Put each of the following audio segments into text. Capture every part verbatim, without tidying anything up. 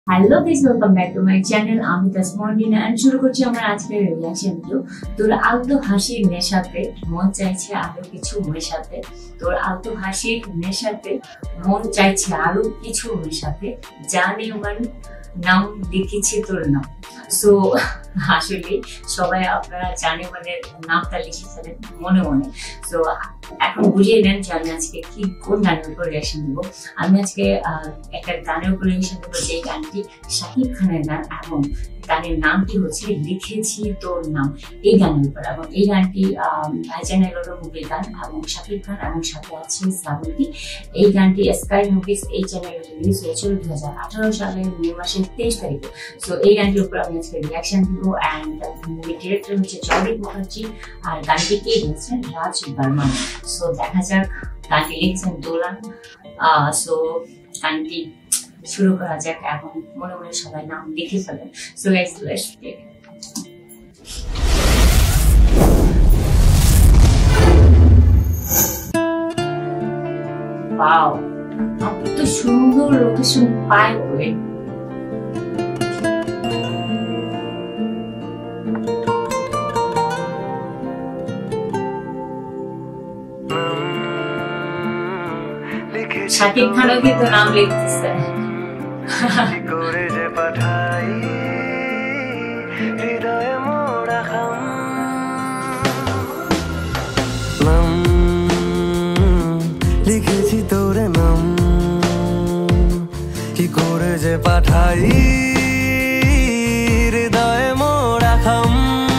Hello guys, welcome back to my channel. আমি Tasmina and শুরু করছি আমার আজকের রিঅ্যাকশন ভিডিও। তোর আলতো হাসির নেশাতে মন চাইছে আরো কিছু মেশাতে, তোর আলতো হাসির নেশাতে মন চাইছে আরো কিছু মেশাতে, জানে আমার নাম লিখেছি তোর নাম। সো আসলে সবাই আপনারা জানে মানে নামটা লিখে ফেলেন মনে মনে। সো এখন বুঝিয়ে দেন যে আমি আজকে কি কোন গানের উপর রিঅ্যাকশন দিব। আমি আজকে একটা গানের উপর রিঅ্যাকশন দেবো, যে গানটি শাকিব খানের গান এবং গানের নামটি হচ্ছে লিখেছি তোর নাম। এই গানের উপর, এবং এই গানটি ভাইজান এগারো মুভির গান এবং শাকিব খান এবং সাথে আছে শ্রাবন্তী। এই গানটি স্কাই মুভিজ এই চ্যানেলে রিলিজ হয়েছিল দুই হাজার আঠারো সালের মে মাসের তেইশ তারিখে। সো এই গানটির উপর আমি আজকে রিঅ্যাকশন দিব। অ্যান্ড মুভি ডিরেক্টর হচ্ছে জয়দীপ মুখার্জি আর গানটি কে লিখেছেন রাজ বর্মন। সো দেখা যাক, গানটি লিখছেন দোলান। সো গানটি শুরু করা যাক, এখন মনে মনে সবাই নাম লিখে ফেলেন। So guys, let's play. Wow, এত সুন্দর লোকেশন পায় বলে। শাকিব খানও কিন্তু নাম লিখতেছে। লিখেছি তোর নাম, কি করে যে পাঠাই হৃদয়ে মোড়া খাম।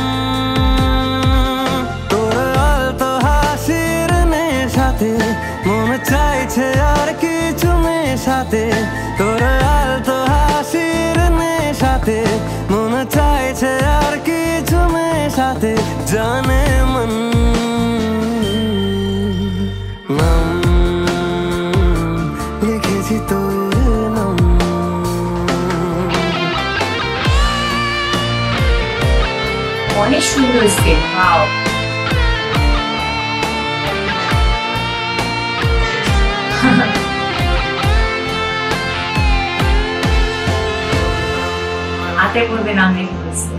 তোর আলতো হাসির নেশাতে মন চাইছে আর কিছু মেশাতে, তোর আলতো হাসির নেশাতে মন চাইছে আর কিছু মেশাতে, জানে মন নাম লিখেছি তোর নাম। অনেক সুন্দর স্কেল। ওয়াও, হাতে করবে নাম লিখেছে।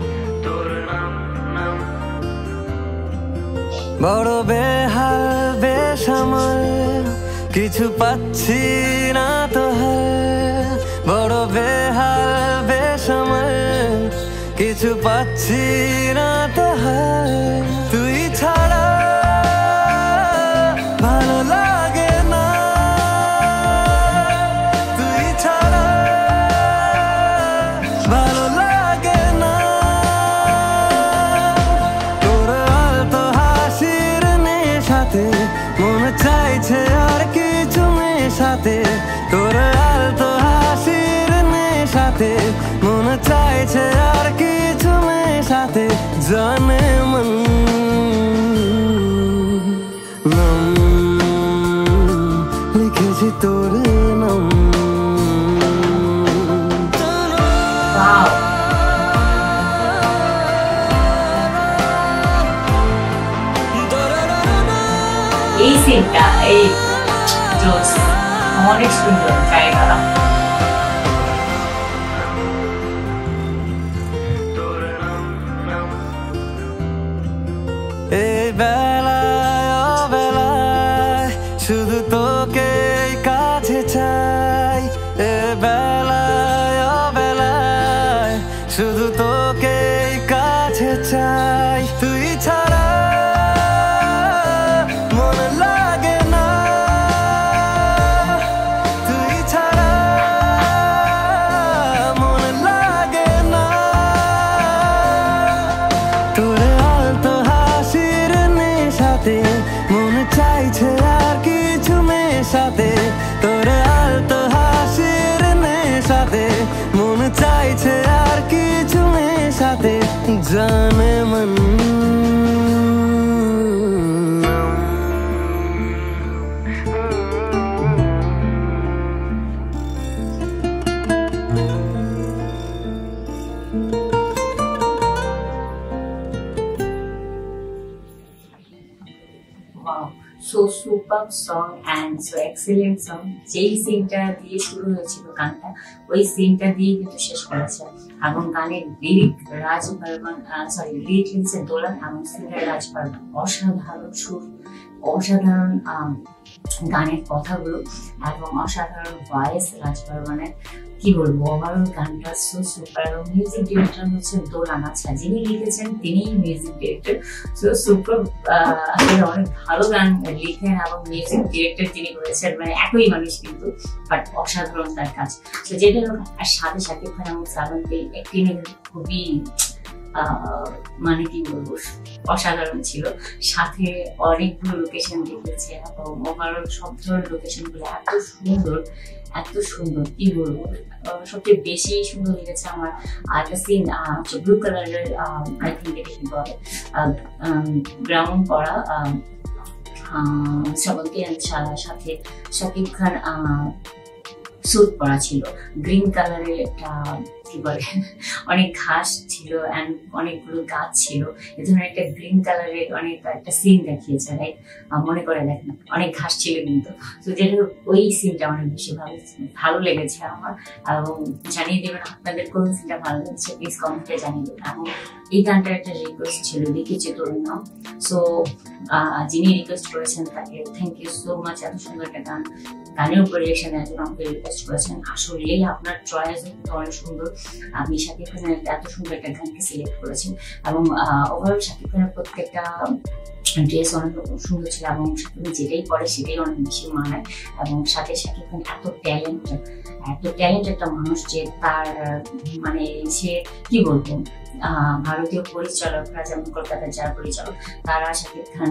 বড় বেহাল বেসামাল কিছু পাচ্ছি না তো হাল, বড় বেহাল বেসামাল কিছু পাচ্ছি না তো হাল। তুই ছাড়া ভালো লাগে না, তুই ছাড়া ভালো লাগে না। তোর আলতো হাসির নেশাতে মন চাইছে আর কিছু মেশাতে, তোর আলতো হাসির নেশাতে মন চাইছে আর কিছু মেশাতে, জানে মন নাম লিখেছি তোর নাম। এই সিনটা এই জোস অনেক সুন্দর জায়গা। এই বেলায় অবেলায় শুধু তোকে কাছে চাই, এ বেলায় অবেলায় শুধু তোকে কাছে চাই। তুই ছাড়া মন লাগে না, তুই ছাড়া মন লাগে না। তোর আলতো হাসির নেশাতে মন চাইছে আর কিছু মেশাতে, তোর আলতো হাসির নেশাতে মন চাইছে আর কিছু মেশাতে, জানে মন so super song and so excellent song. যেই সিনটা দিয়ে শুরু হয়েছিল গানটা, ওই সিনটা দিয়ে কিন্তু শেষ করেছে। এবং গানের lyric Raj Barman, sorry lyric লিখছে দোলান এবং সিঙ্গার রাজ বর্মন। অসাধারণ সুর, অসাধারণ গানের কথাগুলো এবং অসাধারণ ভয়েস রাজ বর্মনের। কি বলবো, ওভারঅল গানটা সো সুপার। এবং মিউজিক ডিরেক্টর হচ্ছেন দোলান। আচ্ছা, যিনি লিখেছেন তিনিই মিউজিক ডিরেক্টর। সো সুপার, আসলে অনেক ভালো গান লিখেন এবং মিউজিক ডিরেক্টর যিনি করেছেন, মানে একই মানুষ কিন্তু, বাট অসাধারণ তার কাজ। তো যেটা আর সাথে শাকিব খান এবং শ্রাবন্তী একটি খুবই মানে কি বলবো অসাধারণ ছিল। সাথে অনেকগুলো লোকেশন দেখেছে এবং ওভারঅল সব ধরনের লোকেশন গুলো এত সুন্দর, এত সুন্দর কি বলবো। সবচেয়ে বেশি সুন্দর লেগেছে আমার একটা সিন, ব্লু কালারের আই থিঙ্ক এটা কি বলে গ্রাউন্ড করা শ্রাবন্তী সাথে শাকিব খান স্যুট পরা ছিল, গ্রিন কালারের একটা কি বলে অনেক ঘাস ছিল অ্যান্ড অনেকগুলো গাছ ছিল। এ ধরনের একটা গ্রিন কালারের অনেক একটা সিন দেখিয়েছে, রাইট? মনে করে দেখেন অনেক ঘাস ছিল কিন্তু। তো যেটা ওই সিনটা অনেক বেশি ভালো ভালো লেগেছে আমার। এবং জানিয়ে দেবেন আপনাদের কোন সিনটা ভালো লেগেছে, প্লিজ কমেন্টে জানিয়ে দেবেন। এবং এই গানটার একটা রিকোয়েস্ট ছিল, লিখেছে তোর নাম। সো যিনি রিকোয়েস্ট করেছেন তাকে থ্যাংক ইউ সো মাচ। এত সুন্দর একটা গান, গানের উপর রিয়েকশন দেওয়ার জন্য আমাকে রিকোয়েস্ট করেছেন। আসলেই আপনার চয়েস অনেক সুন্দর। আপনি শাকিব খানের এত সুন্দর একটা গানকে সিলেক্ট করেছেন এবং ওভারঅল শাকিব খানের প্রত্যেকটা ড্রেস অনেক সুন্দর ছিল এবং শাকিব খান যেটাই পরে সেটাই অনেক বেশি মানায়। এবং সাথে শাকিব খান এত ট্যালেন্ট, এত ট্যালেন্ট একটা মানুষ যে তার মানে সে কি বলবো, ভারতীয় পরিচালকরা যেমন কলকাতার যারা পরিচালক তারা শাকিব খান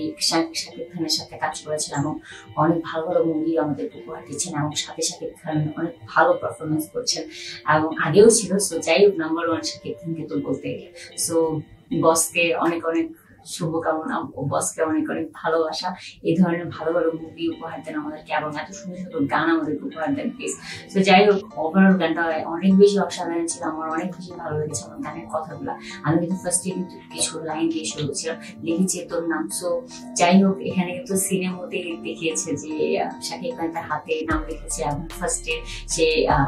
শাকিব খানের সাথে কাজ করেছেন এবং অনেক ভালো ভালো মুভি আমাদের উপহার দিচ্ছেন এবং সাথে শাকিব খান অনেক ভালো পারফরমেন্স করছেন এবং আগেও ছিল। সো যাই হোক, নাম্বার ওয়ান শাকিব খানকে তো বলতে গেলে। সো বসকে অনেক অনেক শুভকামনা ও বসকে অনেক অনেক ভালোবাসা। এই ধরনের ভালো ভালো মুভি উপহার দেন আমাদেরকে এবং এত সুন্দর সুন্দর গান আমাদেরকে উপহার দেন প্লিজ। তো যাই হোক, ওভারঅল গানটা অনেক বেশি অসাধারণ ছিল, আমার অনেক বেশি ভালো লেগেছে আমার গানের কথাগুলো। আমি কিন্তু ফার্স্টে কিন্তু কিছু লাইন দিয়ে শুরু করছিলাম, লিখেছে তোর নাম। সো যাই হোক, এখানে কিন্তু সিনেমাতে দেখিয়েছে যে শাকিব খান তার হাতে নাম লিখেছে এবং ফার্স্টে সে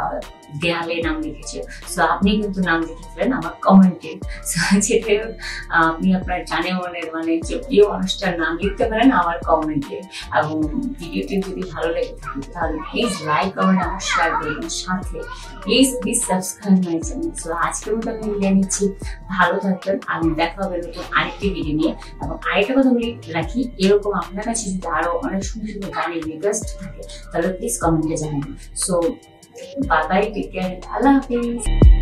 দেয়ালে নাম লিখেছে। সো আপনি কিন্তু নাম লিখেছিলেন আমার কমেন্টে। যেটা আপনি আপনার জানে মনের মানে যে প্রিয় মানুষটার নাম লিখতে পারেন আমার কমেন্টে। এবং ভিডিওটি যদি ভালো লেগে থাকে তাহলে প্লিজ লাইক কমেন্ট এবং শেয়ার করবেন, সাথে please please subscribe my channel. So আজকের মতো আমি বিদায় নিচ্ছি, ভালো থাকবেন। আমি দেখা হবে নতুন আরেকটি ভিডিও নিয়ে। এবং আরেকটা কথা বলি রাখি, এরকম আপনার কাছে যদি আরো অনেক সুন্দর সুন্দর গানের রিকোয়েস্ট থাকে তাহলে প্লিজ কমেন্টে জানাবেন। So bye bye, take care, আল্লাহ হাফিজ।